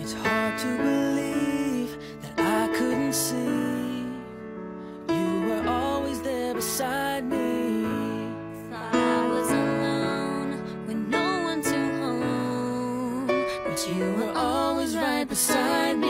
It's hard to believe that I couldn't see you were always there beside me. Thought I was alone with no one to hold, but you were always right beside me.